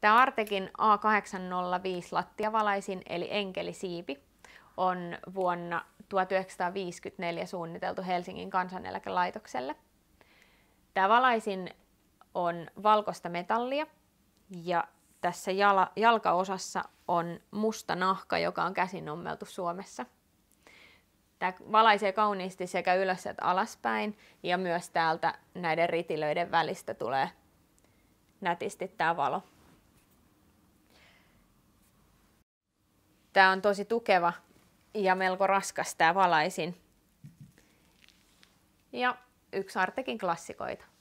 Tämä Artekin A805 lattiavalaisin eli enkelisiipi on vuonna 1954 suunniteltu Helsingin kansaneläkelaitokselle. Tämä valaisin on valkoista metallia ja tässä jalkaosassa on musta nahka, joka on käsin ommeltu Suomessa. Tämä valaisee kauniisti sekä ylös että alaspäin ja myös täältä näiden ritilöiden välistä tulee nätisti tämä valo. Tämä on tosi tukeva ja melko raskas tämä valaisin. Ja yksi Artekin klassikoita.